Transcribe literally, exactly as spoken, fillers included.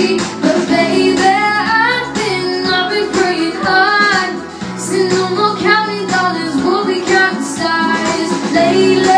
free. But baby, I've been, I've been praying hard. Said no more counting dollars, we'll be counting stars. Lately